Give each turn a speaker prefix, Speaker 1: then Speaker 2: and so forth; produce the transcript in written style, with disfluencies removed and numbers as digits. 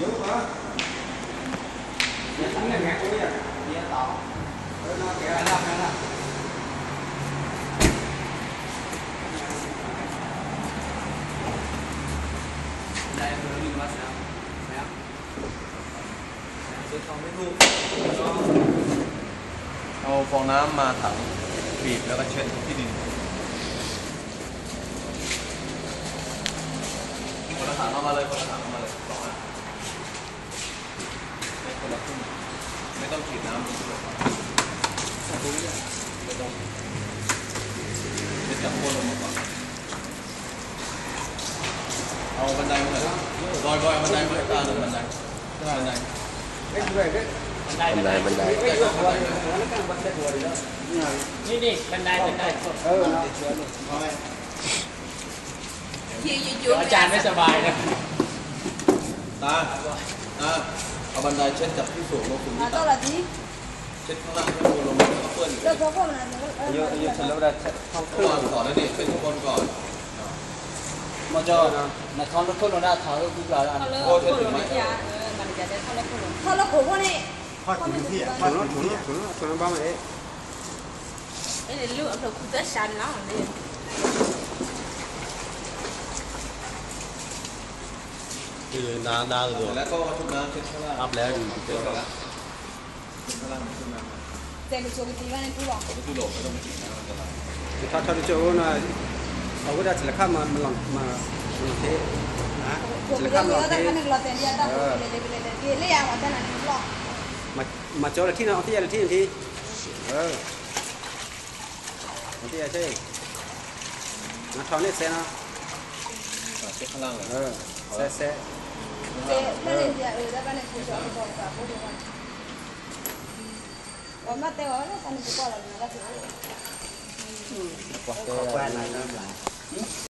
Speaker 1: thắng này ngạc quá vậy đi tỏ nó kẹo nó đây nó đi qua sao sao tôi không biết luônเอาฟองน้ำมาถังบีบแล้วก็เช็ดที่ดินคนละถังเอามาเลยคนละถังเอามาเลยสองอันคนละครึ่งไม่ต้องฉีดน้ำไม่ต้องจะจับโคนลงมาก่อนเอาบันไดมาเลยบอยเอาบันไดมาตาหนึ่งบันไดบันไดนี่บันไดอาจารย์ไม่สบายนะตาเอาบันไดเช็ดจากที่สูงลงถึงที่ต่ำเช็ดข้างล่างให้ลงมาแล้วก็เปื้อนอยู่เยอะๆเสร็จแล้วได้เข้าเครื่องก่อนแล้วดิเช็ดข้างบนก่อนมาจอนะทอนรถขึ้นลงได้ถอยรถขึ้นลงได้โอ้เช็ดถึงไหม
Speaker 2: 他那婆婆呢？
Speaker 3: 他ถุงที่ถุงบ้างไหม
Speaker 2: 哎，你路头裤子闪了呢。
Speaker 3: คือน้าตัว
Speaker 1: แล้วก็ชุบน้ำเช็ดข้างล่าง
Speaker 3: รับแล้วอยู่
Speaker 1: เช็ดแล้วข้างล่างชุบน้ำ
Speaker 2: 在你做个地方的土壤。
Speaker 1: ไม่ตู้หลบไม่ต้องฉีดน้ำอันตราย
Speaker 3: ถ้าชอบจะโอ้นะเขาก็ได้ศิลปะมาหลังมาเทนะศิลปะหลังเทมาโจ้ที่น้องที่อะไรที่ที่ที่อะไรใช่มาทอนนี่เซนะ
Speaker 1: เช็ดข้างล่างเลย
Speaker 3: เซ
Speaker 2: 我妈带我来，咱们就过来了，那个时候。
Speaker 3: quạt quạt này